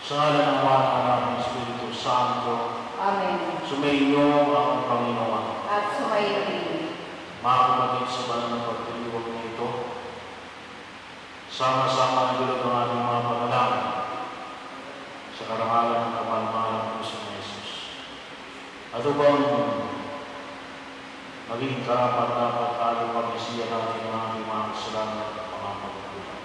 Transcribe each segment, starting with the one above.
Sa ngalan ng Ama, ng Anak, ng Espiritu Santo. Amen. Sumainyo ang Panginoon. At sumayo rin. Mga kapatid, sa banal na pagtiliwag nito, sama-sama ang dulog ng ating mga panalangin sa karangalan ng kapalmahan ng Kristo na Jesus. At upang maging karapat-dapat tayo pag-isiya natin ng ating mga kasalanan at mga pagkukulang.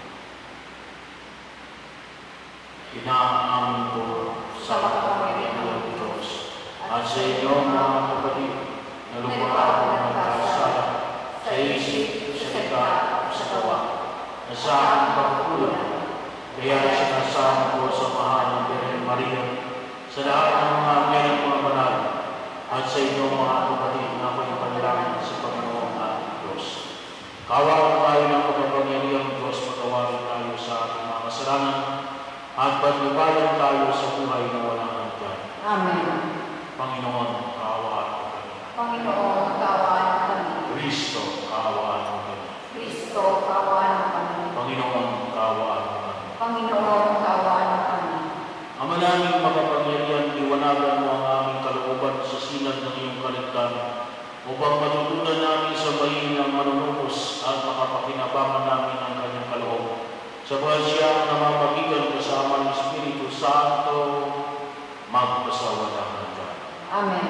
Inaamin ko sa makapangyarihan ng Diyos at sa inyo mga kapatid na lumara ako ng kasala sa isip, sa salita, sa gawa, na sa aking pagkukulang. Kaya sinasama ko sa mahal ng Birhen Maria, sa lahat ng mga anghel at mga banal, at sa inyo mga kapatid na ako'y panalangin sa Panginoon ating Diyos. Kaawaan tayo ng pagkapangyarihan ng Diyos, patawarin tayo sa ating mga kasalanan, at pagnibayan tayo sa buhay na walang hanggan. Amen. Panginoon, kaawaan mo kami. Panginoon, kaawaan mo kami. Kristo, kaawaan mo kami. Kristo, kaawaan mo kami. Panginoon, kaawaan mo kami. Panginoon, kaawaan mo kami. Ama naming makapangyarihan, liwanagan mo ang aming kalooban sa sinag ng iyong kaligtasan, upang matutunan namin sa bayin ng manunubos at makapakinabangan namin ang kanyang kaloob. Sabagat siya ang namapagitan kasama ng Espiritu Santo, magpasawalang hanggan. Amen.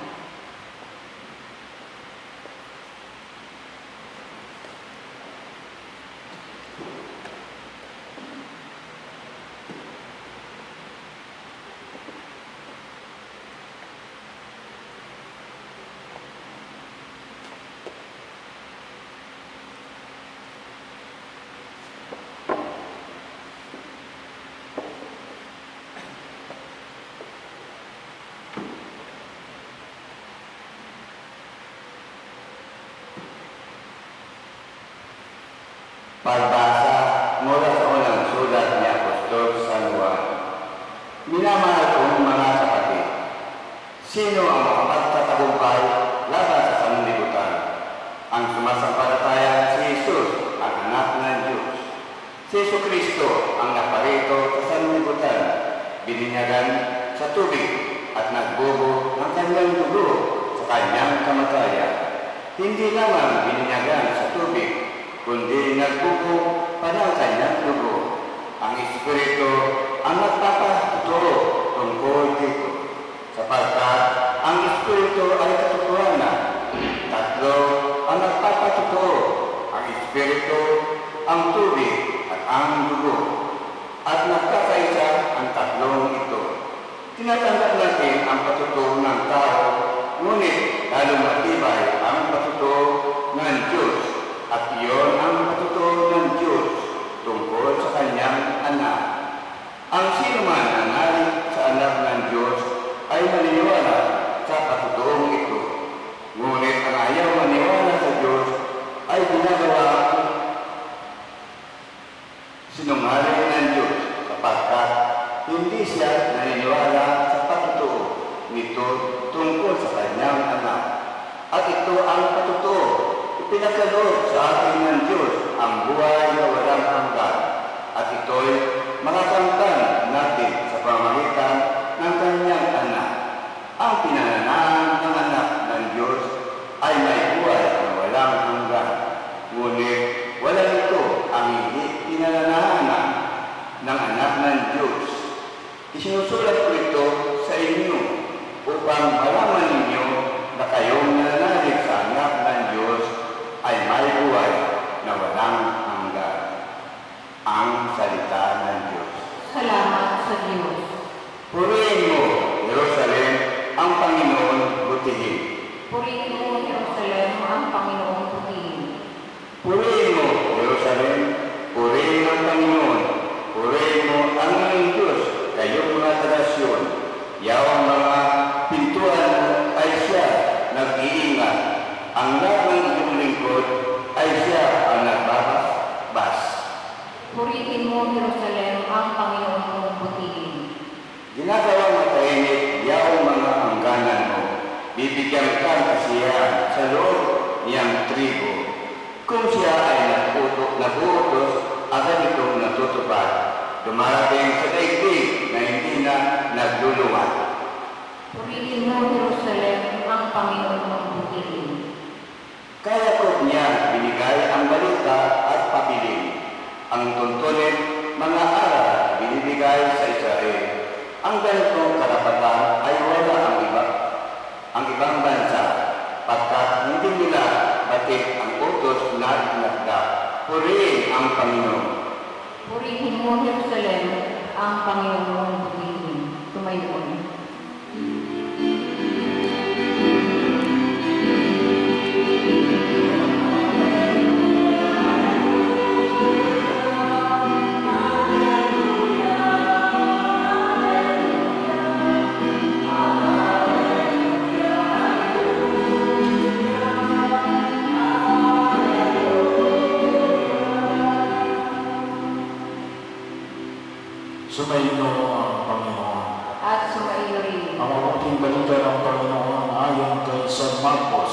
Pagbasa mula sa unang sulat ni Apostol San Juan. Minamahal kong mga kapatid, sino ang makapagtatagumpay laban sa sanlibutan? Ang sumasampalataya si Jesus, ang anak ng Diyos. Si Jesucristo ang naparito sa sanlibutan, bininyagan sa tubig at nagbubo ng kanyang dugo sa kanyang kamatayan. Hindi lamang bininyagan sa tubig, kundi nagbubo pa ng kanyang dugo. Ang Espiritu ang nagpapatuturo tungkol dito, sapagkat ang Espiritu ay katotohanan. Tatlo ang nagpapatuturo, ang Espiritu, ang tubig at ang dugo. At nagkakaisa ang tatlong ito. Tinatanggap natin ang patuturo ng tao, ngunit lalong matibay ang patuturo ng Diyos. At iyon ang patuturo ng Diyos tungkol sa kanyang anak. Ang sino man ang nalig sa anak ng Diyos ay maniniwala sa patuturong ito. Ngunit ang ayaw maniwala sa Diyos ay ginagawa sinungaling ng Diyos, sapagkat hindi siya naniniwala sa patuturo nito tungkol sa kanyang anak. At ito ang patuturo, ipinagkaloob sa atin ng Diyos ang buhay na walang hanggan, at ito'y makakamtan natin sa pamamagitan ng kanyang anak. Ang pinananahan ng anak ng Diyos ay may buhay na walang hanggan, ngunit wala ito ang hindi pinananahan ng anak ng Diyos. Isinusulat ko ito sa inyo upang malaman ninyo na kayong nananalig sa anak ng Diyos ay may buhay na walang hanggan. Ang salita ng Diyos. Salamat sa Diyos. Purihin mo, Jerusalem, ang Panginoon butihin. Purihin mo, Jerusalem, ang Panginoong putihin. Purihin mo, Jerusalem, purihin ang Panginoon. Purihin mo ang iyong Diyos, kayong mga tradisyon. Yawang mga pintuan mo ay siya nag-iingat. Ang lahat ng iyong lingkod ay siya ang nagbabas. Purihin mo, Jerusalem, ang Panginoon mong putihin. Ginagawang matahimik yawang mga hangganan mo. Bibigyan ka kasiyahan sa loob niyang tribo. Kung siya ay nabuutos, agad itong natutupad. dumarating sa daigdig na hindi na nagluluwan. Purihin mo, Jerusalem, ang Panginoon mong butihin. Kaya ko niya binigay ang balita at pabiling. Ang tuntunin, mga aral binibigay sa Israel. Ang ganitong karapatan ay wala ang ibang bansa, pagkat hindi nila batik ang utos na itinakda. Purihin ang Panginoon. Purihin mo, Jerusalem, ang Panginoon mong butihin. Tumayo. Sumaino ang Panginoon. At sumaiyo rin. Ang mabuting balita ng Panginoon ayon kay San Marcos.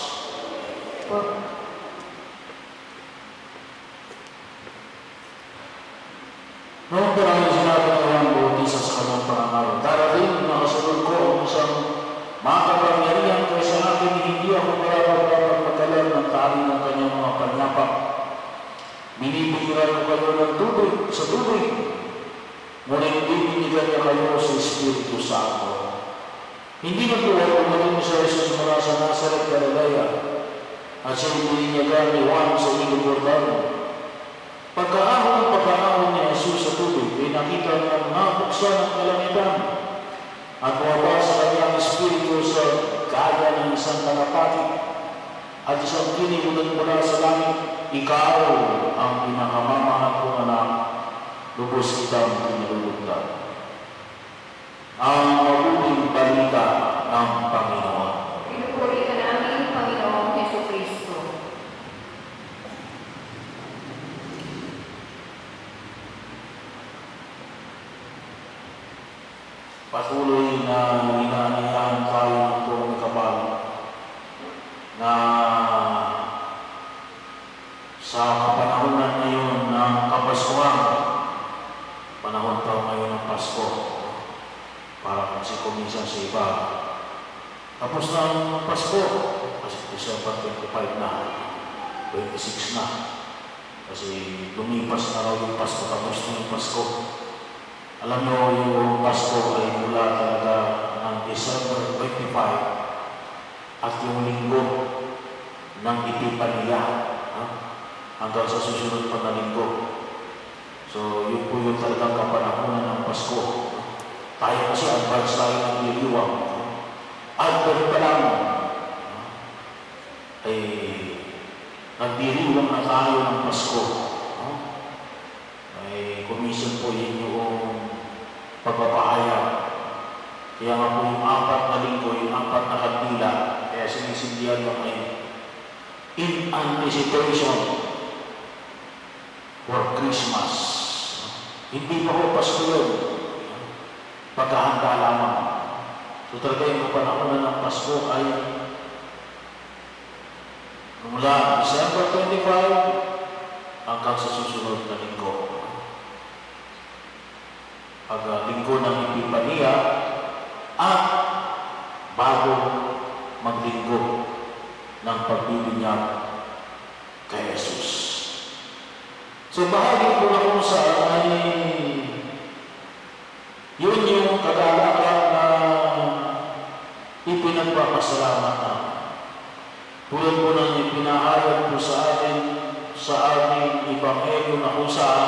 Noong parang sinabi ng Juan Bautista sa kanyang pangangaral, darating na kasunod ko ang isang makapangyarihan kaysa akin, hindi ako dapat magkalan ng tali ng kanyang mga panyapak. Binibigiran ko kayo ng tubig sa tubig, ngunit bibigyan niya kayo sa Espiritu Santo. Hindi nagtuwag umating sa Jesus mula sa Nazaret, Galilea, at siya bininyagan ni Juan sa ilog Jordan. Pagkaahon ni Jesus sa tubig, ay nakita niyang nabuksan ang kalangitan at bumaba sa kanyang Espiritu sa gaya ng isang kalapati at isang kinimulan mula sa langit. Ikaw ang pinakamamahal kong anak, lubos kitang pinalulugdan. Ang mabuting balita ng Panginoon. Pinupuri ka namin, Panginoong Jesucristo. Patuloy na inaanihan tayo ng buong kapal na sa kapanahonan ngayon ng Kapaskuhan, panahon tayo ngayon ng Pasko, para kasi kuminsan sa iba. Tapos na ang Pasko, kasi December 25 na, 26 na, kasi lumipas na raw yung Pasko, tapos na yung Pasko. Alam nyo, yung Pasko ay mula talaga ng December 25 at yung linggo ng Epipania hanggang sa susunod pa na linggo. So, yun po yung talagang kapanahonan ng Pasko. Tayo kasi advance tayo ng niliwang. Advance pa lang ay nagdiriwang na tayo ng Pasko. Ay commission po yun yung pagpapahayag. Kaya nga po yung 4 na linggo, yung 4 na kandila, kaya sinisindihan mo ay in anticipation for Christmas. Hindi pa po Pasko yun. Pagkahanda lamang. So talaga yung kapanahonan ng Pasko ay mula December 25 hanggang sa susunod na linggo. Linggo ng Epipania at bago maglinggo ng pagbibinyag kay Jesus. So bahagi po na kung saan ay yun yung kagalakan na ipinagpapasalamat na. Tulad po ng ipinahayag po sa atin sa ating Ebanghelyo na kung saan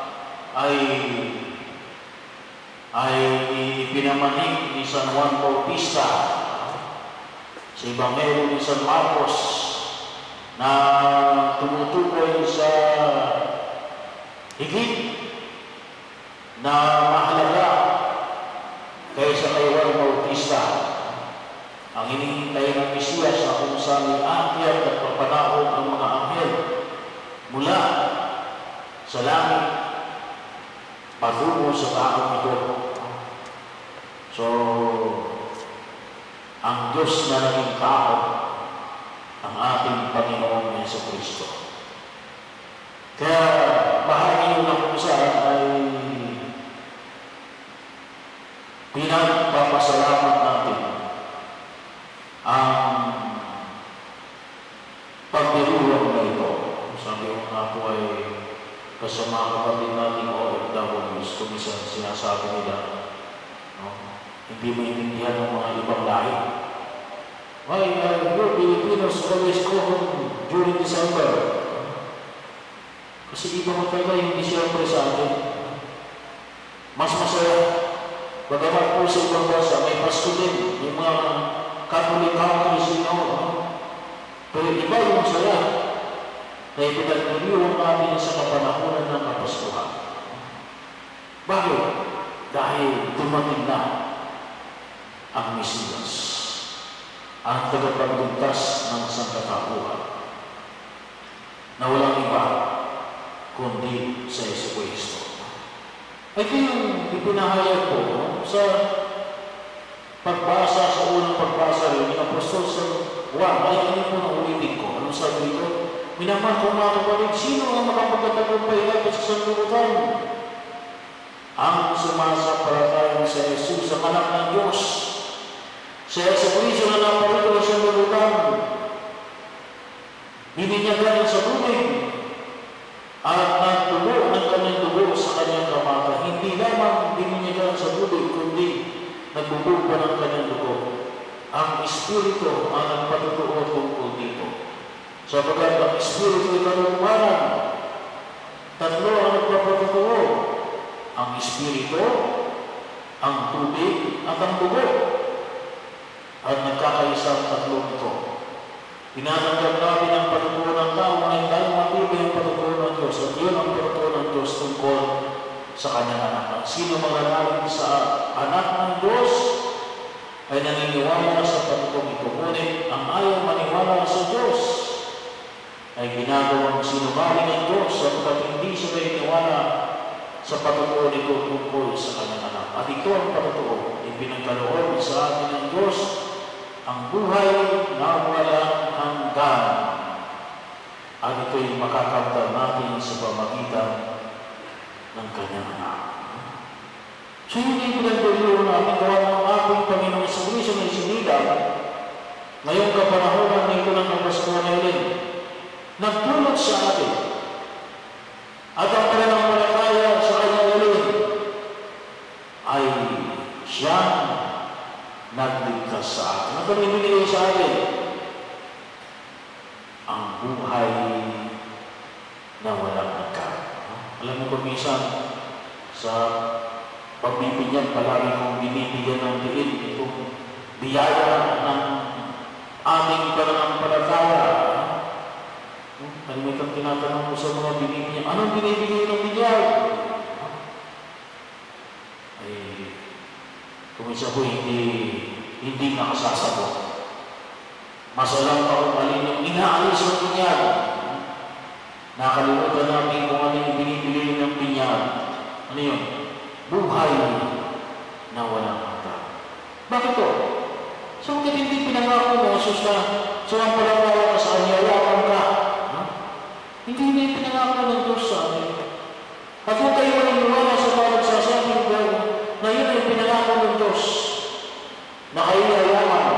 ay ipinamanig ni San Juan Bautista sa Ebanghelyo ni San Marcos na tumutukoy sa higit na mahalaga kaysa kay Juan Bautista. Ang hinihintay ng Mesiyas na kung saan iakyat at papanahon ang mga anghel mula sa langit patungo sa taong ito. So, ang Diyos na naging tao, ang ating Panginoong Jesucristo. Kaya bahagi yun na kung saan ay sabi ko nga po ay kasama kapatid natin OFWs, kung minsan sinasabi nila, no? Hindi maintindihan ng mga ibang lahi. Why you Filipinos always go home during December? Kasi iba mo talaga yung Disyembre sa atin. Mas masaya. Bagamat po sa ibang bansa, may Pasko din. Yung mga Catholic countries, pero iba yung saya. Kaya pinagpiliwan natin sa kapanahonan ng Kapaskuhan. Bakit? Dahil dumating na ang Mesiyas, ang tagapagligtas ng sangkatauhan, na walang iba kundi sa Jesucristo. Ito yung ipinahayag ko sa pagbasa, sa unang pagbasa rin ng Apostol sa Juan. Ay, ano po na ulitin ko? Anong sabi dito? Minamahal ko mga kapatid, sino ang makapagtatagumpay natin sa sanlibutan? Ang sumasampalataya sa Jesus, ang anak ng Diyos. Sa Jesucristo na naparito sa sanlibutan, bininyagan sa tubig at nagtubo ng kanyang dugo sa kanyang kamata. Hindi lamang bininyagan sa tubig, kundi nagbubog pa ng kanyang dugo. Ang Espiritu ang nagpatutuo tungkol dito. Sapagat ang Espiritu ay katotohanan. Tatlo ang nagpapatutuo. Ang Espiritu, ang tubig, at ang dugo. At nagkakaisang tatlong ito. Tinatanggal natin ang patutuo ng tao ngayon dahil matibay ang patutuo ng Diyos. At yun ang patutuo ng Diyos tungkol sa kanyang anak. Ang sino mananalig sa anak ng Diyos ay naniniwala sa patutuo ito. Ngunit ang ayaw maniwala sa Diyos ay ginagawang sinungaling ng Diyos sapagkat hindi siya naniniwala sa patutuo nito tungkol sa kanyang anak. At ito ang patutuo, ipinagkaloob sa atin ng Diyos ang buhay na walang hanggan. At ito'y makakamtan natin sa pamagitan ng kanyang anak. So yun yung pinagdaliw namin gawa ng ating Panginoon sa Kristo na isinilang ngayong kapanahonan nito ng Kapaskuhan ngayon. Nagtulot sa atin at ang pananampalataya sa kanyang ngayon ay siyang nagligtas sa atin. At ang ibinigay sa atin ang buhay na walang hanggan. Alam mo kung minsan sa pagbibigyan palagi kong binibigyan ng diin itong biyaya ng aming pananampalataya. Kalimitang tinatanong ko sa mga binibigyan, anong binibigay ng biyaya? Ay, kung isa po hindi nakasasagot. Masalang pa kung alin yung inaalis ng binyag. Nakalimutan namin kung ano yung binibigay ng binyag. Ano yun? Buhay na walang hanggan. Bakit to? So, bakit hindi pinangako ng Jesus na sumampalataya ka sa kanya, yaman ka? Hindi na pinangako ng Diyos sa amin. At kung kayo maniniwala sa mga nagsasabing na yun ay pinangako ng Diyos na kayo ay yaman.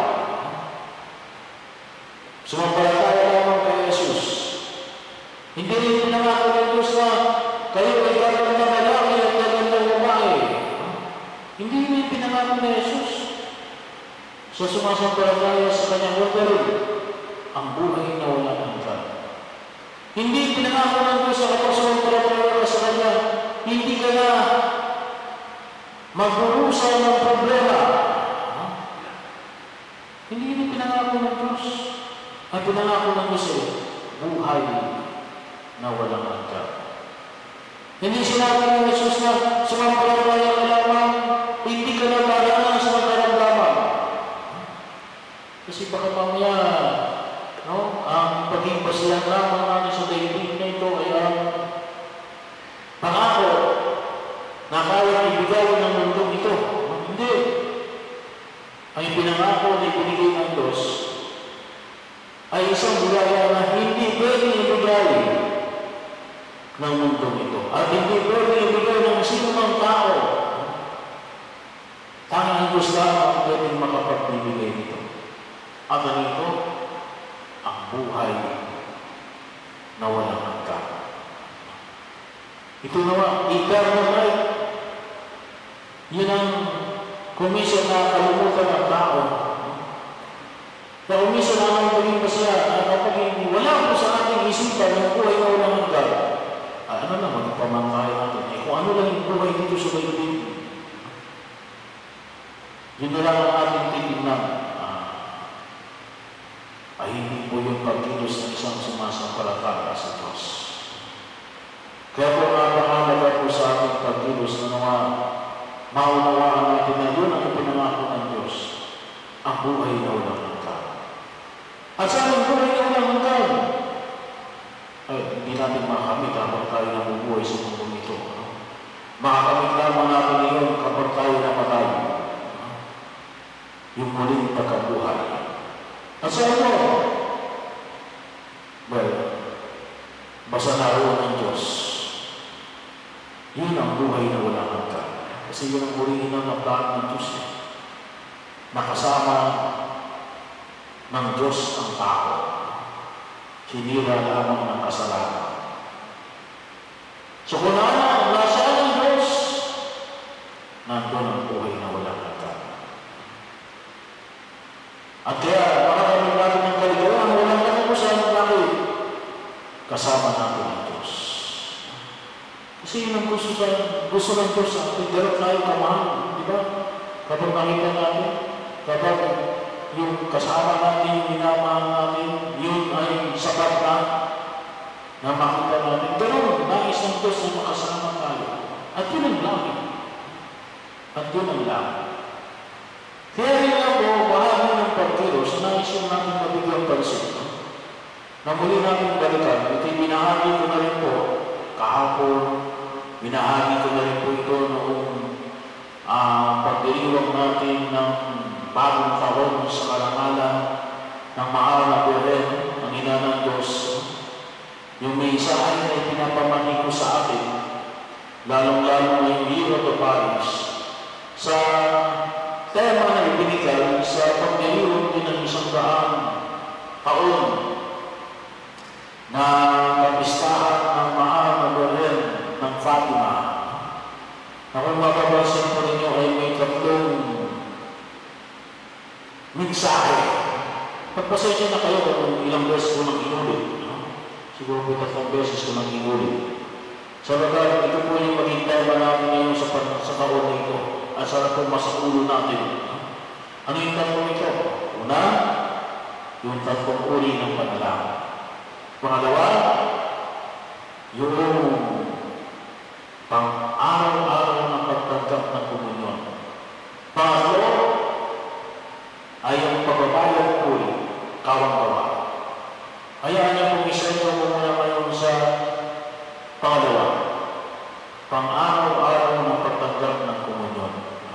Sumampalataya lamang kay Jesus. Hindi rin pinangako ng Diyos na kayo ay gagawin na lalaki at gagawin babae. Hindi rin pinangako ng Jesus. Sa sumasampalataya sa kanyang word ang buhay na walang hanggan. Hindi pinangako ng Diyos sa kapag sumampalataya sa kanya, hindi ka na magburusa ng problema. Hindi rin pinangako ng Diyos. Ang pinangako ng Diyos ay buhay na walang hanggan. Hindi sinabi ng Jesus na sumampalataya ka lamang, hindi ka na maranasan sa karamdaman. Kasi baka mamaya, ang paging basihan lamang natin sa daigdig na ito ay ang pangako na kaya ibigay ng mundong ito. Hindi. Ang pinangako na ibinigay ng Diyos ay isang biyaya na hindi pwedeng ibigay ng mundong ito. At hindi pwedeng ibigay ng sino mang tao. Tanging Diyos lang ang pwedeng makapagbibigay nito. At ano ito? Ang buhay na walang hanggan. Ito naman, eternal life. Yun ang kumisyon na kalimutan ng tao. Na kumisyon namin maging masaya, kapag wala po sa ating isipan ng buhay na walang hanggan. Ano na, magpamangkaya natin. Kung ano lang yung buhay dito sa Biblia, yun na lang ang ating titignan. Ay hindi po yung pagkilos ng isang sumasampalataya sa Diyos. Kaya po napakahalaga po sa ating pagkilos na mga maunawaan natin na yun ang ipinangako ng Diyos, ang buhay na walang hanggan. At sa aming buhay na walang hanggan, ay hindi natin makamit habang tayo nabubuhay sa mundong ito. Makakamit lamang natin iyon kapag tayo namatay. Yung muling pagkabuhay. At sa ano? Well, basta naroon ng Diyos. Yun ang buhay na walang hanggan. Kasi yun ang original na plano ng Diyos. Nakasama ng Diyos ang tao. Hinira lamang ng kasalanan. So kung nasaan ang Diyos, nandun ang buhay na walang hanggan. At kaya, makakamit natin ng kaligayahan, walang katapusan natin. Kasama natin ang Diyos. Kasi yun ang gusto ng Diyos sa atin. Ganun tayo kamahal, di ba? Kapag nakita natin, kapag yung kasama natin, yung minamahal natin, yun ay sapat na makita natin. Ganun, nais ng Diyos na makasama tayo. At yun ang langit. At yun ang langit. Kaya rin ako, bahagi ng pagkilos, nais yung natin mabiglang pansin. Na muli natin balikan, ito'y binahagi ko na rin po kahapon, binahagi ko na rin po ito noong pagdiriwag natin ng bagong taon sa karangalan ng mahal na Belen, ang ina ng Diyos. Yung may isahay na ipinapamani ko sa atin, lalong-lalong na yung Year of the Paris, sa tema na ibinigay sa pagdiriwag din ng 100 taon na kapistahan ng mahal na Belen ng Fatima. Na kung mapapansin po ninyo ay may tatlong mensahe. Pagpasensya na kayo kung ilang beses ko nang inulit. Siguro po 3 beses ko nang inulit. Sa bagay, ito po yung maging tema natin ngayon sa taon na ito. At sana po masakulo natin. Ano yung tatlong ito? Una, yung tatlong uri ng panalangin. Pangalawa, yung pang-araw-araw na pagtanggap ng komunyon. Pangatlo, ay ang pagbabayad po kawang-gawa. Hayaan niyo kung isenyo mo muna ngayon sa pangalawa. Pang-araw-araw na pagtanggap ng komunyon.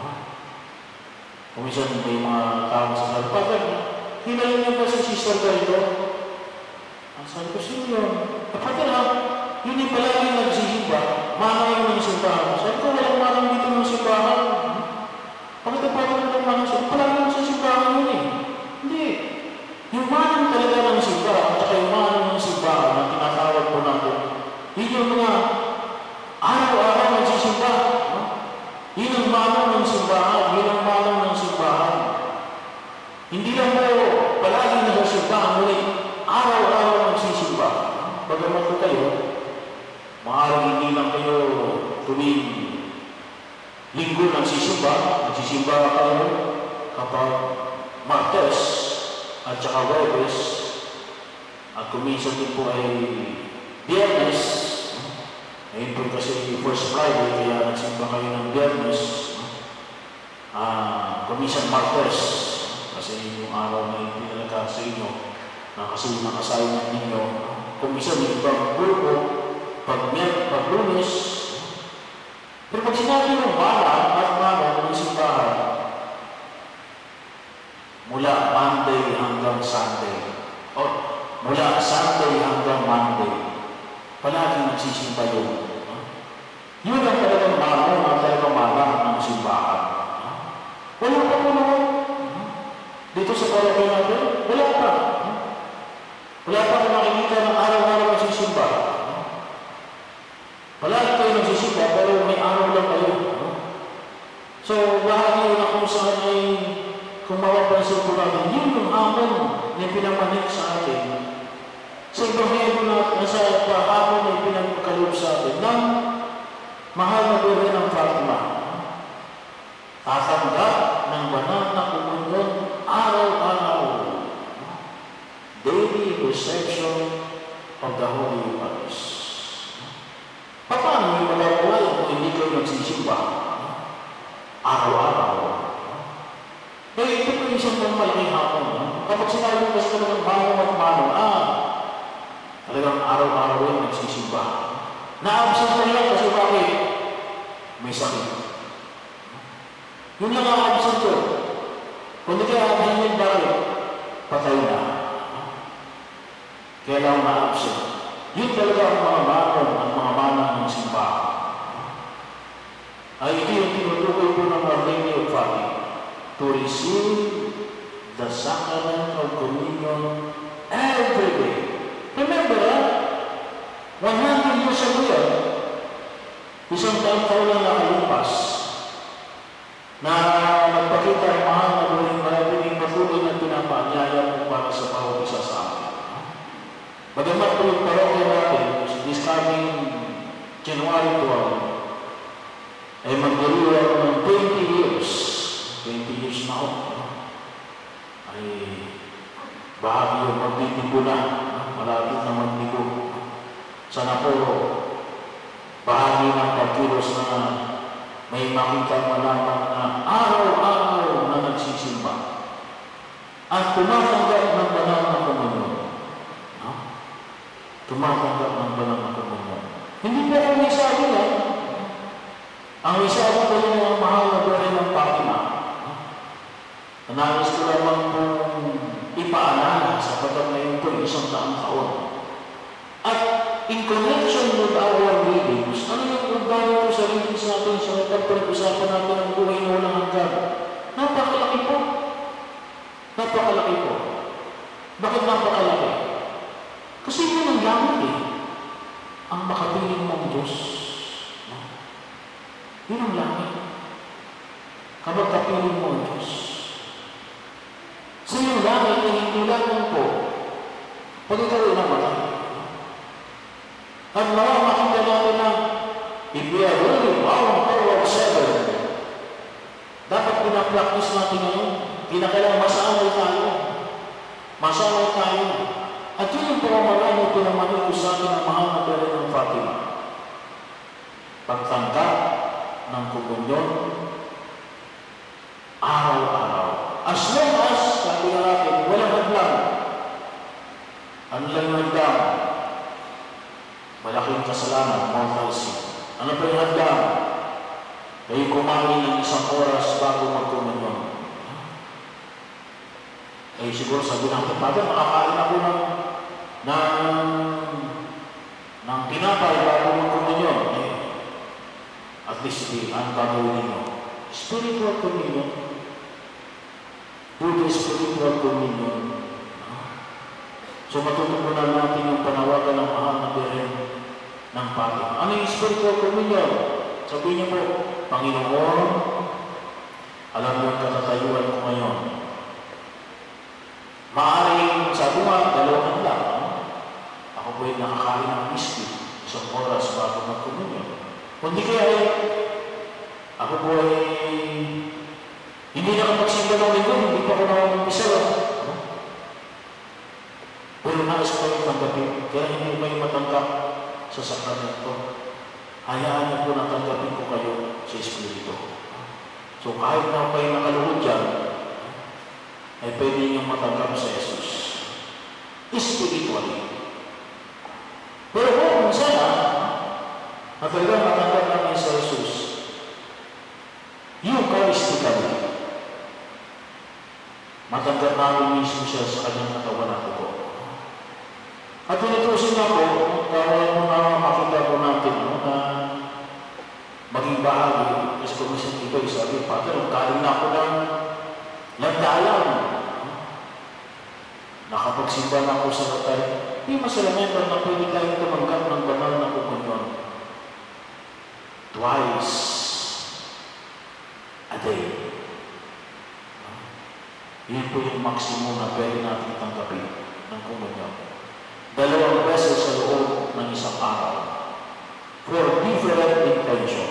Kung isan may mga tao sa salpatan, hinayin niyo ba si Sister Garito? Ang sabi ko, sino yun? Kapatid ha, yun yung palagi nagsisimba, manay ng simbahan. Sabi ko, walang manang dito ng simbahan. Bakit ang pwede ng manang simbahan? Palagi ng simbahan yun eh. Hindi. Yung manang talaga ng simbahan, at saka yung manang ng simbahan na tinatawag po natin, yun yung mga araw-araw nagsisimba. Yun ang manang ng simbahan, yun ang manang ng simbahan. Hindi lang mo palagi na sa simbahan, ngunit araw-araw nagsisimba. Bagamat po kayo, maaaring hindi lang kayo tuwing linggo nagsisimba kayo kapag Martes at saka Webes at kuminsan din po ay Biyernes. Ngayon po kasi first Friday kaya nagsimba kayo ng Biyernes. Kuminsan Martes kasi yung araw na hindi talaga sa inyo na kasi nakasayon ninyo. Kuminsan yung ibang grupo pag Lunes. Pero pag sinabi ng mana ng simbahan, mula Monday hanggang Sunday, o mula Sunday hanggang Monday, palagi nagsisimba yun. Yun ang talagang mana ng simbahan. Wala pa po naman. Dito sa parokya natin, wala pa. Wala pa na makikita ng araw-araw nagsisimba. Palagi kayo mapapansin po natin, yun yung hamon na pinamanik sa atin. Sa Ebanghelyo na sa hapon na pinagkaloob sa atin ng mahal na Birhen ng Fatima. Tatanggap ng banal na komunyon araw-araw. Daily reception of the Holy Eucharist. Paano yung malabuhay kung hindi kayo nagsisimba? Araw-araw. Kaya ito po yung isang malaking hapon. Kapag sinabi mo kasi talagang manong at manong, talagang araw-araw yung nagsisimba. Na-absent na yan kasi bakit? May sakit. Yun lang ang absent ko. Kung di ka absent yun, bakit? Patay na. Kaya lang na-absent. Yun talaga ang mga manong, ang mga manong ng simbahan. Ay ito yung tinutukoy po ng Our Lady of Fatima. To receive the sacrament of communion every day. Remember, 100 years ago yan, isang taon lang nakalipas na nagpakita ang mahal na buhay maraming patuloy na pinapanyaya mo para sa bawat isa sa amin. Bagamat po yung parokya natin, this coming January 12, ay magdiriwang ng 20 years. 20 years na ako. Ay bahagi yung magbibigo na. Malapit na magbigo. Sana po bahagi ng pagkilos na may makita malaman na araw-araw na nagsisimba at tumatanggap ng banal na komunyon. No? Tumatanggap ng banal na komunyon. Hindi po ang may sabi yan. Ang may sabi ko rin ang mahal na Birhen ng Fatima. Nais ko lamang pong ipaalala sapagkat ngayon po isang taon. At in connection with our readings, ano yung ugnayan po sa readings natin sa pag-usapan natin ang buhay na walang hanggan? Napakalaki po. Napakalaki po. Bakit napakalaki? Kasi yun ang langit eh. Ang makapiling mong Diyos. Yun ang langit. Kapag kapiling mo ang Diyos. Sa yung langit na hindi lamang po, pag ikaw ay namatay. At makita natin na if we are really bound towards heaven, dapat pinapractice natin ngayon. Kinakailangan masanay tayo. Masanay tayo. At yun yung pamamaraan na pinamanin ko sa akin ang mahal na Birhen ng Fatima. Pagtanggap ng komunyon araw-araw. As long as, sabi nga natin, walang hadlang. Ano lang yung hadlang? Malaking kasalanan, mortal sin. Ano pa yung hadlang? Kayo kumain ng isang oras bago magkomunyon. Eh siguro sabi natin, Father, makakain ako ng tinapay bago magkomunyon. At least ang gagawin ninyo. Spiritual communion. Do the spiritual communion. So matutugunan natin yung panawagan ng mahal na Birhen ng Fatima. Ano yung spiritual communion? Sabihin niyo po, Panginoon, alam mo yung katatayuan ko ngayon. Maaaring sabi nga, dalawang lang. Ako po yung nakakain ng whiskey isang oras bago mag-communion. Kundi kaya ako po ay hindi nakapagsimba ng linggo, hindi pa ako nakapag-umpisa. Pero nais ko kayo tanggapin, kaya hindi kayo matanggap sa sakramento. Hayaan niyo po na tanggapin ko kayo sa Espiritu. So kahit na kayo nakaluhod dyan, ay pwede niyong matanggap sa Jesus. Spiritually. Pero kung sana, na talagang matanggap namin sa Jesus, Eucharistically, matanggap namin mismo siya sa kanyang katawan at dugo. At pinitusin na po, kaya mo na makita po natin na maging bahagi. Kasi kung minsan ito, sabi, Father, kaling na ako ng landayan. Nakapagsimba na ako sa latay. Hindi masalaman na pwede tayong tumanggap ng banal na komunyon. Twice a day. Yun po po yung maximum na pwede natin tanggapin ng komunyon. 2 beses sa loob ng isang araw for different intention.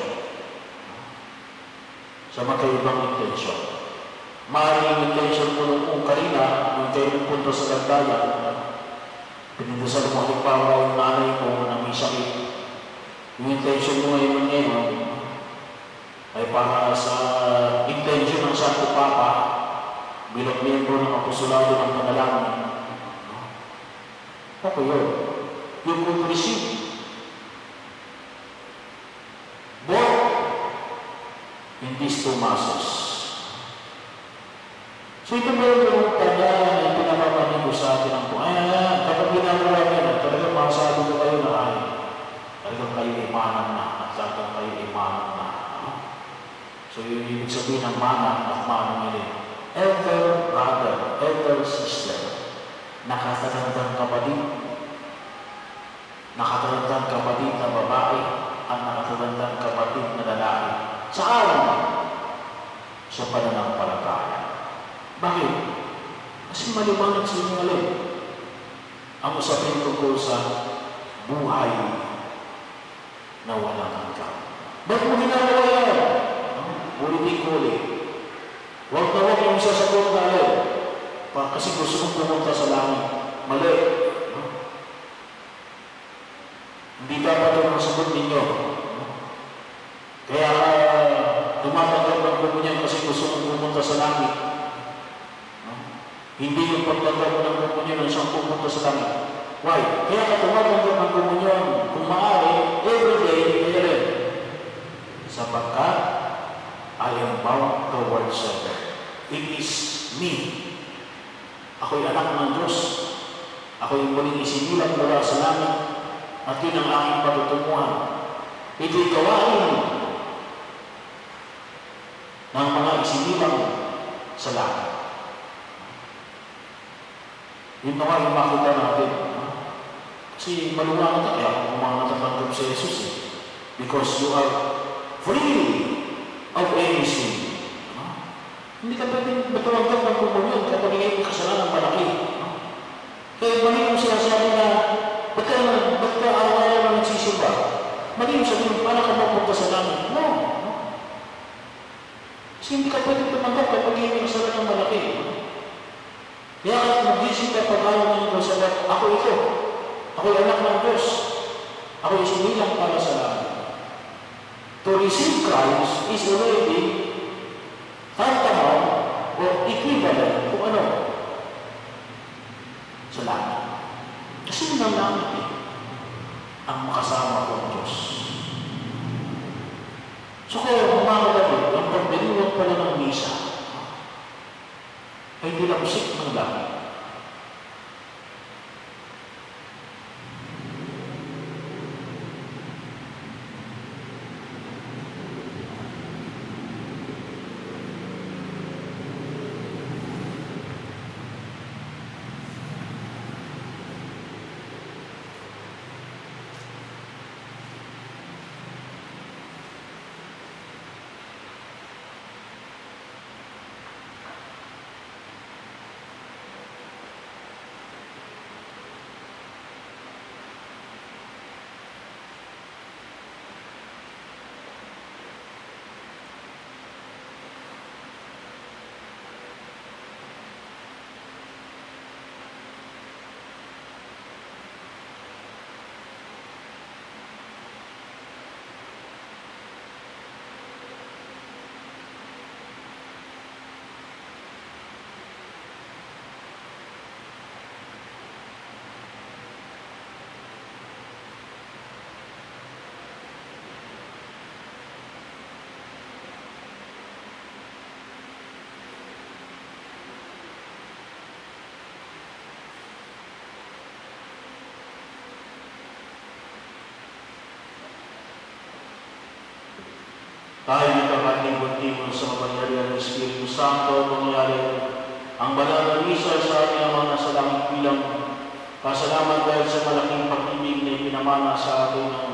Sa magkaibang intention. Maaaring yung intention mo nung karina, yung kayo punta sa gandayan, pinindasal mo halimbawa yung nanay mo na may sakit. Yung intention mo ngayon ay para sa intention ng Santo Papa bilang miyembro ng Apostolado ng Panalangin. Ako yun. Yung could receive both in these 2 masses. So ito ba yung tanda na pinapapanigo sa atin ang buhay? Kapag ginagawa nyo, talagang masabi ko kayo na ay talagang kayo imanan na at talagang kayo imanan na. So yun ibig sabihin ng manan at manan nila. Elder brother, elder sister, nakatatandang kapatid, nakatatandang kapatid na babae at nakatatandang kapatid na lalaki. Saan? Sa pananampalataya. Bakit? Kasi maliwanag sa inyo alam. Ang usapin tungkol sa buhay na walang hanggan. Ba't mo ginagawa yan? Ulit-ulit. Huwag na huwag yung sasagot na alam. Kasi gusto mong pumunta sa langit. Mali. Hindi dapat yung sagot ninyo. Kaya tumatanggap ng komunyan kasi gusto mong pumunta sa langit. Hindi yung pagtanggap ng komunyan ng siyang pupunta sa langit. Why? Kaya ka tumatanggap ng komunyan kung maaari, everyday, kaya rin. Sapagkat I am bound towards heaven. It is me. Ako'y anak ng Diyos. Ako'y muling isinilang mula sa langit at yun ang aking patutunguhan. Ito'y gawain ng mga isinilang sa langit. Yun naman yung makita natin. Kasi maluwanag na kaya kung mga natatanggap sa Jesus eh. Because you are free of any sin. Hindi ka pwedeng matuwagdag ng komunyon kapag may kasalanan malaki. Kaya mali yung sinasabi na ba't ka araw-araw na nagsisimba? Mali yung sabihin, paano ka mapunta sa langit? No. Kasi hindi ka pwedeng tumanggap kapag may kasalanan malaki. Kaya kahit mag-isip ka pag-araw ng Diyos, ako ito. Ako'y anak ng Diyos. Ako'y sinilang para sa langit. To receive Christ is already tantamount o equivalent kung ano sa langit. Kasi yun ang langit eh. Ang makasama ko ang Diyos. So kaya mga kapatid, ang pagbaliwag pala ng misa ay dilapsik ng langit. Tayo nagkakatingin-tingon sa kapangyarihan ng Espiritu Santo, pangyayari ang banal na misa sa ating Ama na sa langit bilang pasalamat dahil sa malaking pag-ibig na ipinamana sa atin ng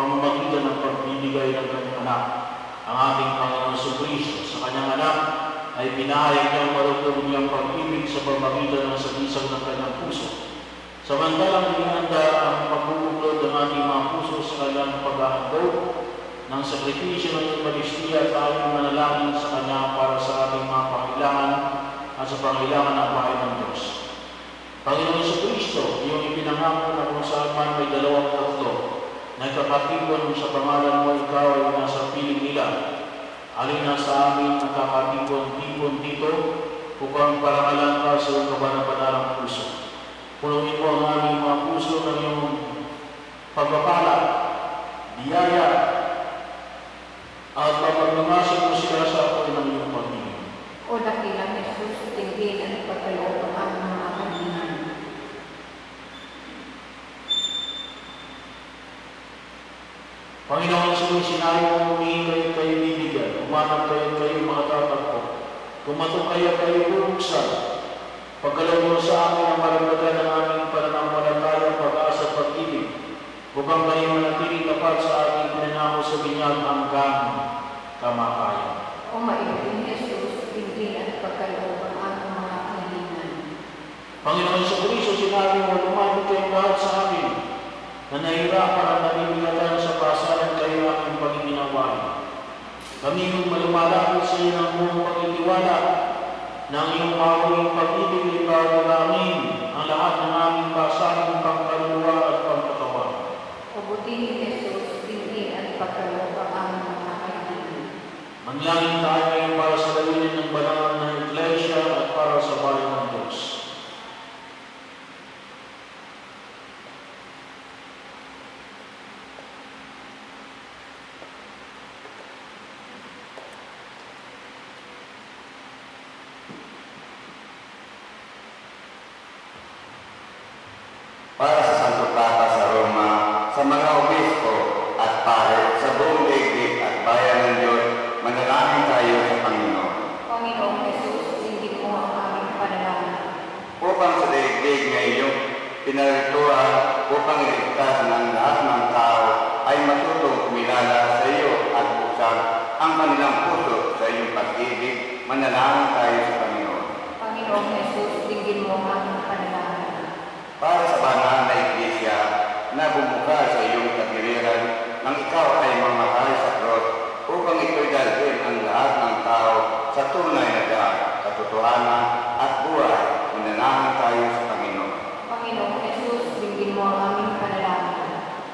pamamagitan ng pagbibigay ng kanyang anak, ang ating Panginoon Jesucristo. Sa kanyang anak, ay pinahayag niyang marupong niyang pag-ibig sa pamagitan ng sagisag ng kanyang puso. Samantalang inihanda ang pagbubuklod ng ating mga puso sa kanyang pag-ahandog ng sakripisyo ng Eucharistia at ating manalangin sa kanya para sa ating mga pangailangan at sa pangailangan ng bahay ng Diyos. Panginoon Jesucristo, iyong ipinangako na kung saan man may dalawang tatlo na kakatipon sa pangalan mo, ikaw ay nasa piling nila. Alin na sa amin ang kakatipon-tipon dito upang parangalan ka sa iyong kabanabanarang puso. Punuin mo ang aming mga puso ng iyong pagpapala, biyaya, at mapaglumasin mo sila sa apoy ng iyong pag-ibig. O dakilang Jesus, tingin at pagkaloob ang aming mga kahilingan. Panginoon, sinabi mo humingi kayo bibigyan, umanap kayo makatatagpo, kumatok kayo bubuksan. Pagkalaw mo sa amin ang maragdagan ng aming pananampalataya, pag-asa at pag-ibig, upang kayo manatiling tapat sa ating pinanako sa binyag hanggang kamakayan. O maibigin Jesus, tingin at pagkaloob ang aming mga kahilingan. Panginoon Jesucristo, sinabi mo, lumapit kayong lahat sa amin, na nahirapan at nabibigatan sa pasaran kayo aming pagiginawain. Kami yung malumalapit sa iyo ng buong pagtitiwala, ng iyong mahuling pag-ibig na ikaw namin ang lahat ng aming pasaran, pangkaluluwa at pangkatawan. O butihin Jesus, tingin at pagkaloob ang aming mga kahilingan. Manlangin tayo ngayon para sa lawinin ng banal na Iglesia at para sa bayan ng Diyos. Para sa Santo Papa sa Roma, sa mga obispo at pare sa buong daigdig at bayan ng Diyos, manalangin tayo sa Panginoon. Panginoong Jesus, tingin mo ang aming panalangin. Upang sa daigdig na iyong pinarituan, upang iligtas ng lahat ng tao ay matutong kumilala sa iyo at buksan ang kanilang puso sa iyong pag-ibig, manalangin tayo sa Panginoon. Panginoong Jesus, tingin mo ang aming panalangin. Para sa banal na Iglesia na bumuka sa iyong katwiriran nang ikaw ay mamahal sa krus upang ito'y dalhin ang lahat ng tao sa tunay na daan, katotohanan at buhay, manalangin tayo sa Panginoon. Panginoong Jesus, tingin mo ang aming panalangin.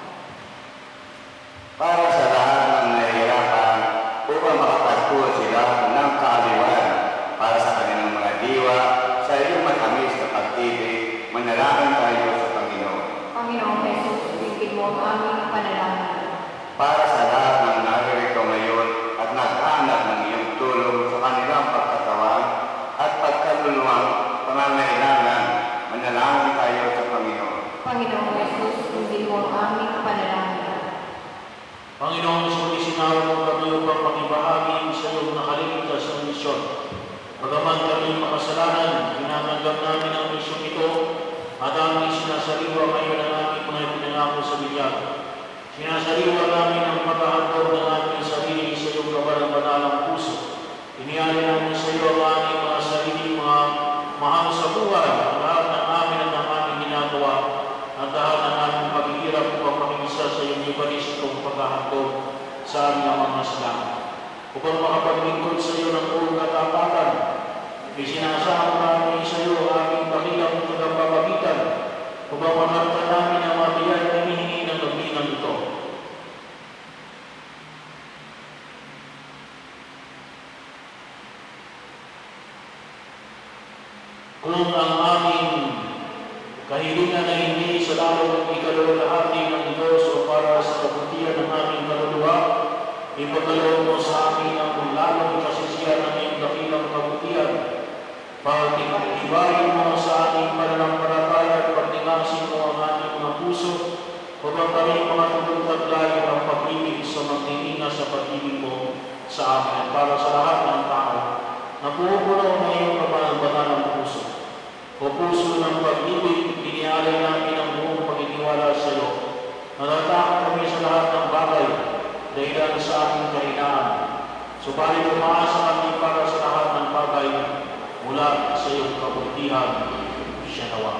Para sa lahat ng nahihirapan upang makapagpuo sila ng kaaliwan para sa kanilang mga diwa sa iyong matamis na pag-ibig, manalangin tayo sa Panginoon. Panginoong Jesus, tingin mo ang aming panalangin. Para sa lahat ng naririto ngayon at naghahanap ng iyong tulong sa kanilang pagkatawan at pagkaluluwang pangangailangan, manalangin tayo sa Panginoon. Panginoong Jesus, tingin mo ang aming panalangin. Panginoon, sinabi mo kami upang makibahagi sa iyong nakaligtas ng misyon. Bagaman kami makasalanan, tinatanggap namin ang misyon ito at aming sinasariwa ngayon ang aming mga ipinangako sa binyag. Sinasariwa namin ang paghahandog ng aming sarili sa iyong kabalang-banalang puso. Iniali namin sa iyo ang aming mga sarili, mga mahal sa buhay, ang lahat ng amin at ng aming ginagawa, at lahat ng aming paghihirap upang makikisa sa iyong Eucharistong paghahandog sa aming mga nasalanan. Upang makapaglingkod sa iyo ng buong katapatan, isinasama namin sa iyo ang aming dakilang tagapamagitan upang makamtan namin ang mga biyay na hinihingi ng nagbilang ito. Kung ang aming kahilingan na hindi sa lalong ikalulahati ng Diyos o para sa kabutihan ng aming kaluluwa, ipagkaloob mo sa amin ang lalong kasisiyan ng iyong dakilang kabutihan. Pag-ibayin mo sa ating pananampalataya at pagtingasin mo ang aming mga puso upang kami makatutaglayan ang pag-ibig sa magtitinga sa pag-ibig mo sa amin at para sa lahat ng tao na pupuno ng iyong kabanal-banalang puso. O puso ng pag-ibig, inialay namin ang buong pagtitiwala sa iyo. Natatakot kami sa lahat ng bagay dahilan sa ating kahinaan. Subalit umaasa kami para sa lahat ng bagay kabutihan siya nawa.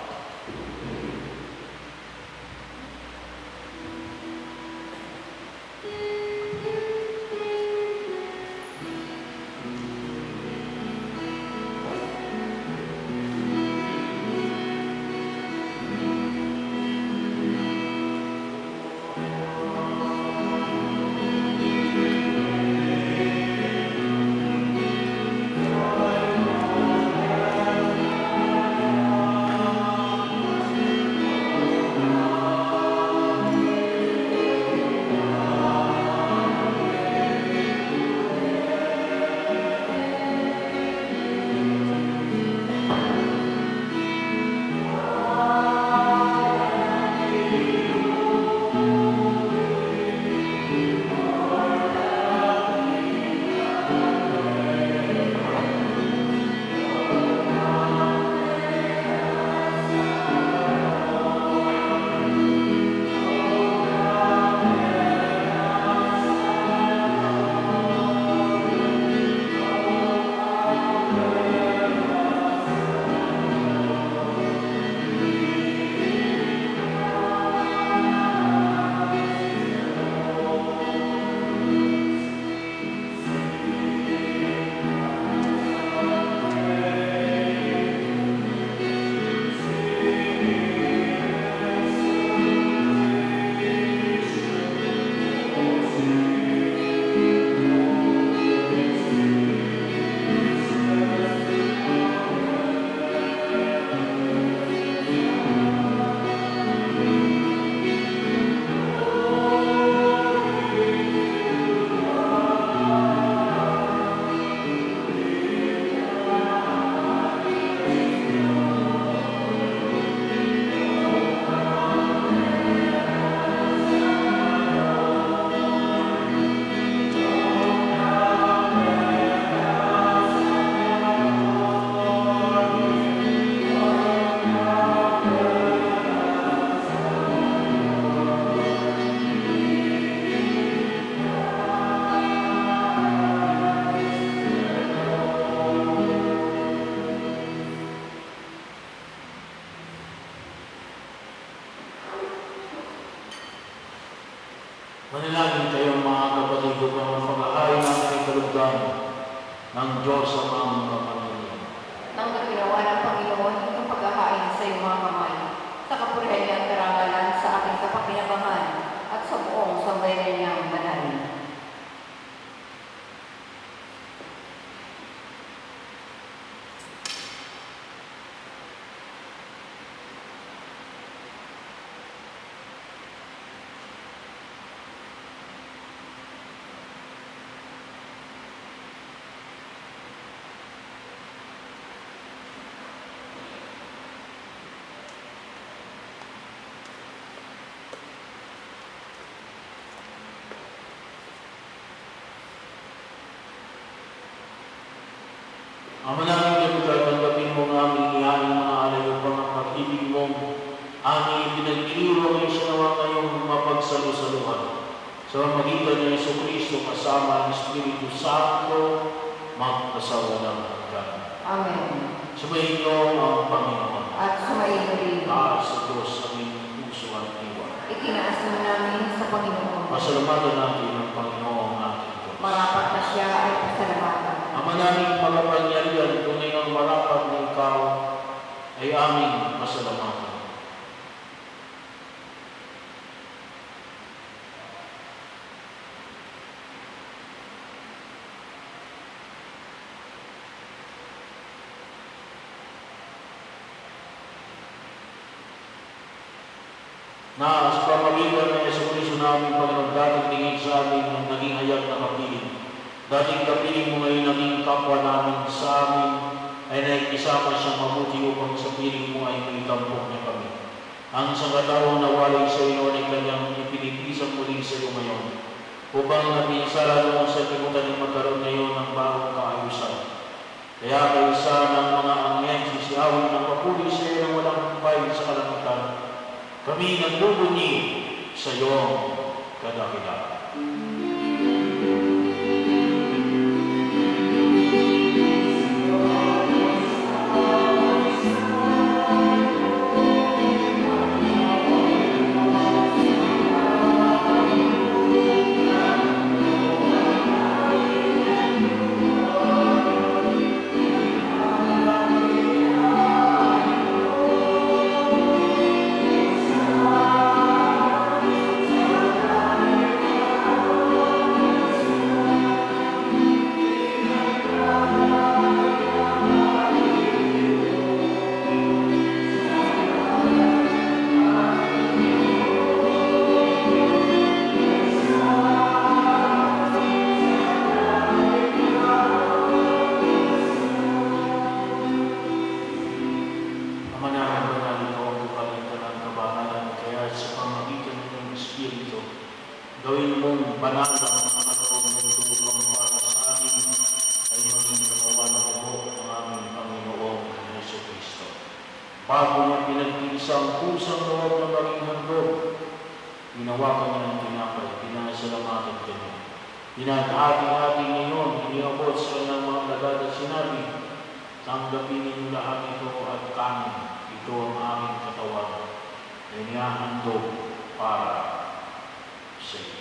Manalangin kayo mga kapatid upang mapag-ahay natin ang kalugdan ng Diyos sa mga kapatid. Nang ginawa ng Panginoon ang paghahain sa iyong mga kamay, sa kapurihan niyang karangalan sa ating kapakinabangan at sa buong sambayanan niyang banal. Ama namin Diyos, tanggapin mo ang aming ihaing mga alay upang ang pag-ibig mo aming pinag-iiwa ngayon sa nawa ngayong mapagsalusaluhan. Sa pamamagitan ni Jesucristo kasama ang Espiritu Santo, magpasawalang hanggan. Amen. Sumayin niyo ang Panginoon. At sumayin rin. Taas sa Diyos aming puso at iwan. Itinaas na namin sa Panginoon. Pasalamatan natin ang Panginoon ating Diyos. Marapat na siya ay pasalamatan. Ama naming pagkapangyarihan, tunay ng marapat na ikaw ay aming pasalamatan. Na sa pamamagitan ng Jesucristo namin, Panginoon, dating tingin sa amin ang naging hayag na kapiling. Dating kapiling mo ngayon naging kapwa namin sa amin ay naikisama siyang mabuti upang sa piling mo ay may tampok niya kami. Ang sangkataong nawalay sa iyo ay kanyang ipinipisang muli sa iyo ngayon upang napinsala noon sa kimutan ng magkaroon ngayon ng bagong kaayusan. Kaya kaysa ng mga angyan sisiyawin ng papuli sa iyo ng walang humpay sa kalangitan, kami nagbubunyi sa iyong kadakilaan. Amen. Gawin mong banal ang mga loob ng tulong para sa amin ay maging katawan na buo ng aming Panginoong Yesu Kristo. Bago niya pinagtiisa ang pusang loob na maging handog, ginawakan niya ng tinapay, pinasalamatan kanya. Pinag-hati-hati ngayon, iniabot sa kanyang mga lagad at sinabi, tanggapin ninyo lahat ito at kanin, ito ang aming katawan, na inihahandog para sa iyo.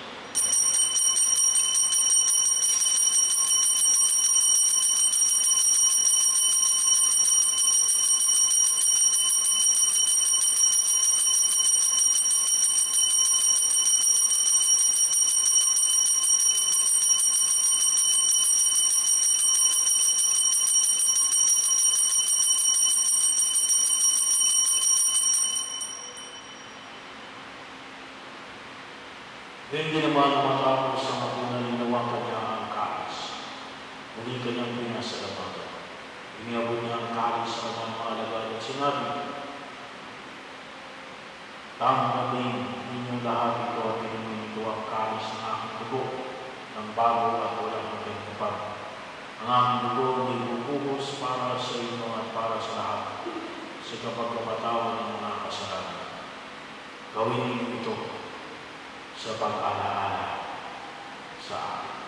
Hindi naman matapos sa matunang hinawakan niya ang kalis. Muli kanyang pinasalamatan. Iniabot niya ang kalis sa kanyang mga alagad at sinabi, tanggapin ninyong lahat ito at inumin ito ang kalis ng aking dugo, ng bago at walang hanggang. Ang aking dugo ay bubuhos para sa inyo at para sa lahat, sa kapagkapatawan ng mga kasalanan. Gawin niyo ito sa pag-alaala sa akin.